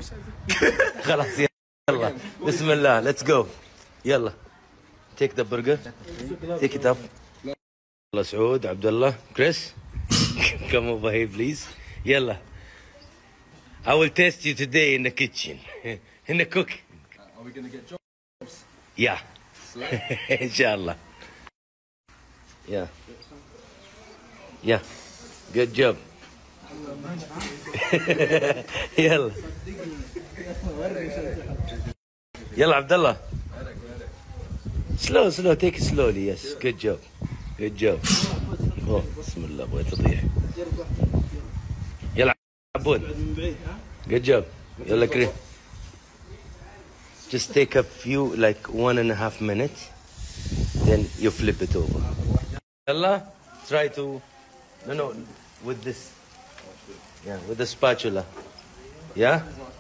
خلاص يلا بسم الله let's go. يلا take the burger, take it up. يلا سعود عبد الله كريس come over here please. يلا I will test you today in the kitchen in the cooking. Are we gonna get jobs? Yeah. إن شاء الله. Yeah. Yeah. Good job. يلا. يلا عبد الله. Slow take it slowly. Yes. Good job. Good job. Oh, بسم الله بغيت تضيع. يلا عبود. Good job. يلا كريم. Just take a few, like 1.5 minutes, then you flip it over. Yalla, try to, no, with this, yeah, with the spatula, yeah?